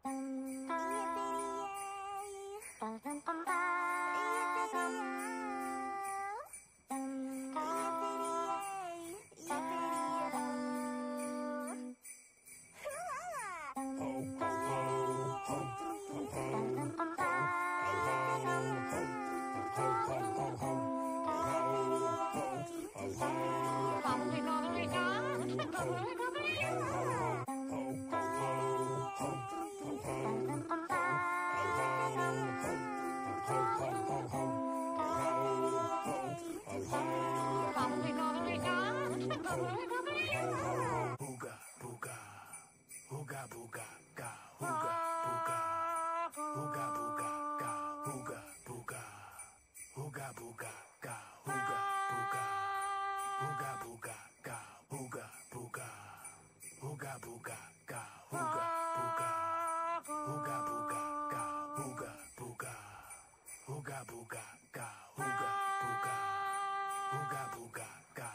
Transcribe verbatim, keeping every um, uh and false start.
Buga buga, buga buga ga, buga buga, buga buga ga, buga buga, buga buga ga, buga buga, buga buga ga, buga buga, buga buga ga, buga buga, buga buga ga, buga buga, buga buga ga, buga buga, buga buga ga.